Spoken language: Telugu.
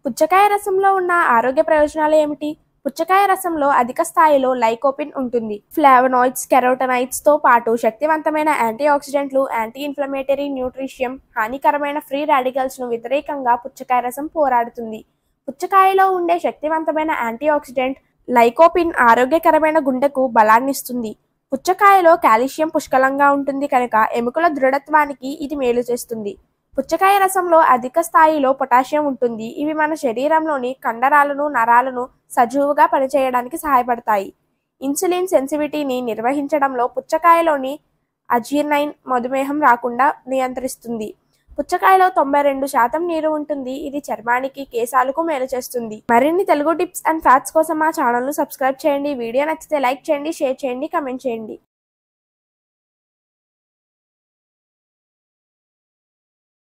పుచ్చకాయ రసంలో ఉన్న ఆరోగ్య ప్రయోజనాలు ఏమిటి? పుచ్చకాయ రసంలో అధిక స్థాయిలో లైకోపిన్ ఉంటుంది. ఫ్లావనాయిడ్స్, కెరోటనాయిడ్స్ తో పాటు శక్తివంతమైన యాంటీ ఆక్సిడెంట్లు, యాంటీ ఇన్ఫ్లమేటరీ న్యూట్రిషియం, హానికరమైన ఫ్రీ రాడికల్స్ ను వ్యతిరేకంగా పుచ్చకాయ రసం పోరాడుతుంది. పుచ్చకాయలో ఉండే శక్తివంతమైన యాంటీ ఆక్సిడెంట్ లైకోపిన్ ఆరోగ్యకరమైన గుండెకు బలాన్నిస్తుంది. పుచ్చకాయలో కాల్షియం పుష్కలంగా ఉంటుంది కనుక ఎముకల దృఢత్వానికి ఇది మేలు చేస్తుంది. పుచ్చకాయ రసంలో అధిక స్థాయిలో పొటాషియం ఉంటుంది. ఇవి మన శరీరంలోని కండరాలను, నరాలను సజావుగా పనిచేయడానికి సహాయపడతాయి. ఇన్సులిన్ సెన్సిటివిటీని నిర్వహించడంలో పుచ్చకాయలోని అజీర్ణైన్ మధుమేహం రాకుండా నియంత్రిస్తుంది. పుచ్చకాయలో 92% నీరు ఉంటుంది. ఇది చర్మానికి, కేశాలకు మేలు చేస్తుంది. మరిన్ని తెలుగు టిప్స్ అండ్ ఫ్యాక్ట్స్ కోసం మా ఛానల్ను సబ్స్క్రైబ్ చేయండి. వీడియో నచ్చితే లైక్ చేయండి, షేర్ చేయండి, కామెంట్ చేయండి.